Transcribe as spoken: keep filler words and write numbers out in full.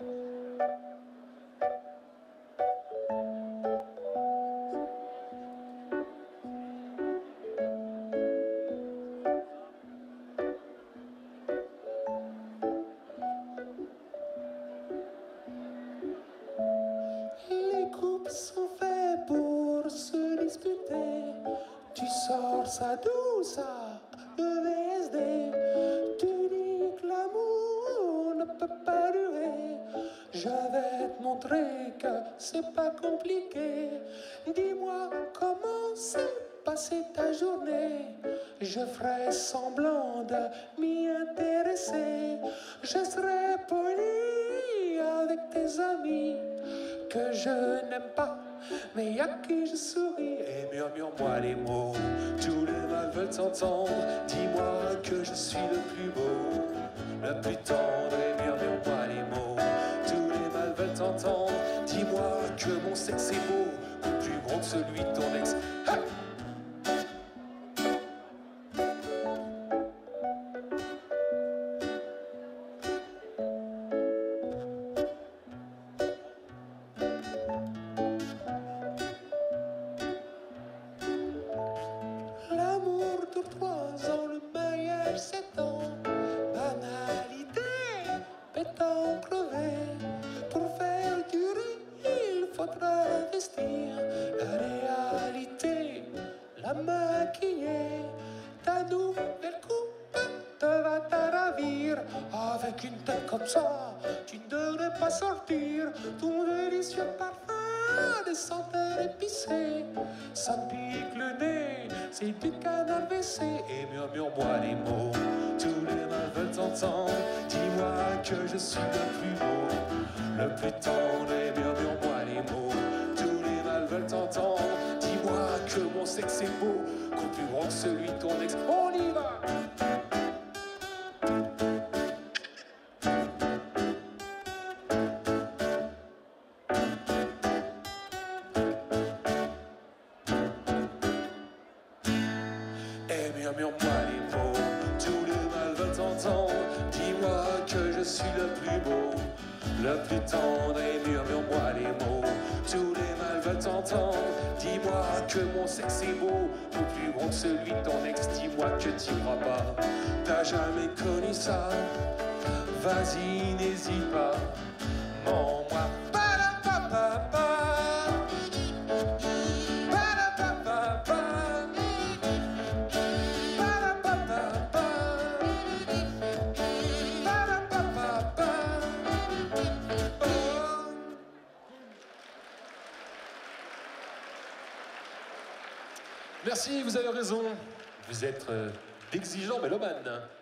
Les couples sont faits pour se disputer. Tu sors ça d'où ça, le V S D. Tu dis que l'amour ne peut pas durer. Je vais te montrer que c'est pas compliqué. Dis-moi comment s'est passée ta journée. Je ferai semblant de m'y intéresser. Je serai poli avec tes amis que je n'aime pas, mais à qui je souris. Et murmure-moi les mots, tous les mâles veulent t'entendre. Dis-moi que je suis le plus beau, le plus tendre. Et murmure-moi les mots, tous les mâles veulent t'entendre. Dis-moi que mon sexe est beau, le plus gros que celui de ton ex. Ha! L'amour dure trois ans, le mariage sept ans. Banalité, pétant crevé. Pour faire durer, il faudra investir. La réalité, la maquiller. Ta nouvelle coupe te va te ravir. Avec une tête comme ça, tu ne devrais pas sortir. Ton délicieux parfum des senteurs épicées, ça me pique le nez, c'est du canal W C. Et murmure-moi les mots, tous les mâles veulent t'entendre. Dis-moi que je suis le plus beau, le plus tendre. Et murmure-moi les mots, tous les mâles veulent t'entendre. Dis-moi que mon sexe est beau, qu'au plus grand que celui de ton ex. On y va! Et murmure-moi les mots, tous les mâles veulent t'entendre. Dis-moi que je suis le plus beau, le plus tendre. Et murmure-moi les mots, tous les mâles veulent t'entendre. Dis-moi que mon sexe est beau, au plus grand que celui de ton ex. Dis-moi que t'y crois pas, t'as jamais connu ça. Vas-y, n'hésite pas, mens-moi. Merci, vous avez raison. Vous êtes euh, d'exigeants mélomanes.